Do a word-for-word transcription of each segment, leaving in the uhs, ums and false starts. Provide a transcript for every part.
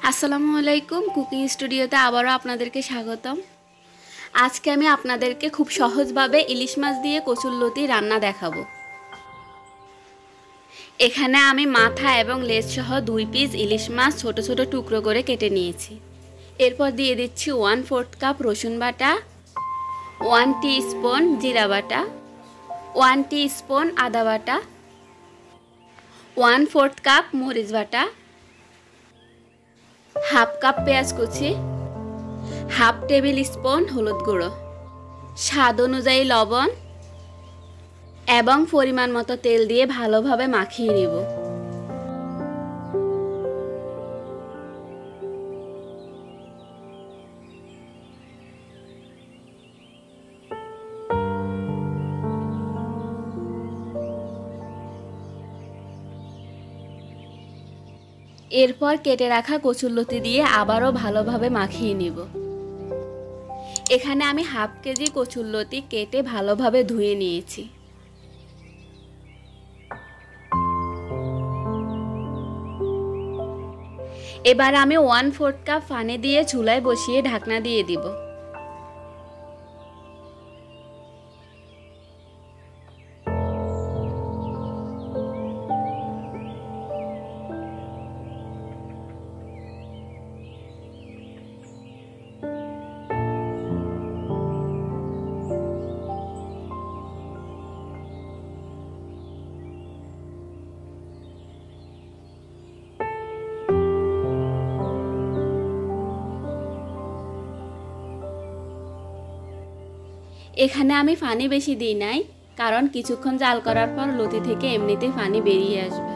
আসসালামু আলাইকুম কুকিং স্টুডিওতে আবারও আপনাদেরকে স্বাগতম। আজকে আমি আপনাদেরকে খুব সহজভাবে ইলিশ মাছ দিয়ে কচুরলতি রান্না দেখাবো। এখানে আমি মাথা এবং লেজ সহ দুই পিস ইলিশ মাছ ছোট ছোট টুকরো করে কেটে নিয়েছি। এরপর দিয়ে দিচ্ছি ওয়ান ফোর্থ কাপ রসুন বাটা, ওয়ান টিস্পুন জিরা বাটা, ওয়ান টিস্পুন আদা বাটা, ওয়ান ফোর্থ কাপ মরিচ বাটা, হাফ কাপ পেঁয়াজ কুচি, হাফ টেবিল স্পুন হলুদ গুঁড়ো, স্বাদ অনুযায়ী লবণ এবং পরিমাণ মতো তেল দিয়ে ভালোভাবে মাখিয়ে নিব। এরপর কেটে রাখা কচুরলতি দিয়ে আবারও ভালোভাবে মাখিয়ে নিব। এখানে আমি হাফ কেজি কচুরলতি কেটে ভালোভাবে ধুয়ে নিয়েছি। এবার আমি ওয়ান ফোর্থ কাপ পানি দিয়ে চুলায় বসিয়ে ঢাকনা দিয়ে দিব। এখানে আমি পানি বেশি দিই নাই, কারণ কিছুক্ষণ জাল করার পর লতি থেকে এমনিতেই পানি বেরিয়ে আসবে।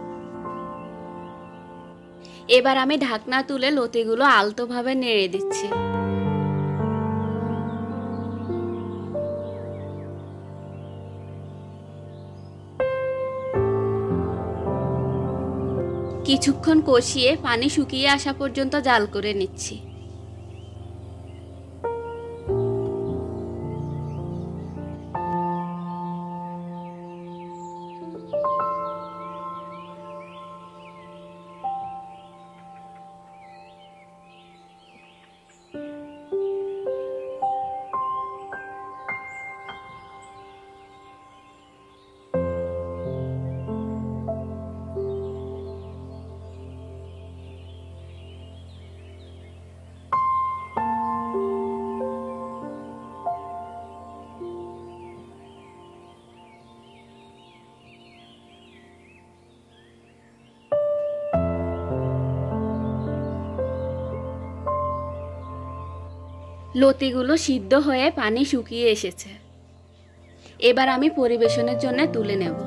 এবার আমি ঢাকনা তুলে লতিগুলো আলতোভাবে নেড়ে দিচ্ছি। কিছুক্ষণ কষিয়ে পানি শুকিয়ে আসা পর্যন্ত জাল করে নিচ্ছি। লতিগুলো সিদ্ধ হয়ে পানি শুকিয়ে এসেছে। এবার আমি পরিবেশনের জন্য তুলে নেব।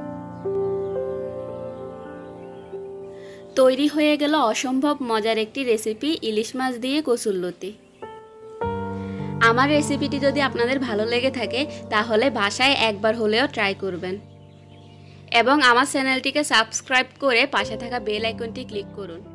তৈরি হয়ে গেল অসম্ভব মজার একটি রেসিপি, ইলিশ মাছ দিয়ে কচুরলতি। আমার রেসিপিটি যদি আপনাদের ভালো লেগে থাকে তাহলে বাসায় একবার হলেও ট্রাই করবেন এবং আমার চ্যানেলটিকে সাবস্ক্রাইব করে পাশে থাকা বেল আইকনটি ক্লিক করুন।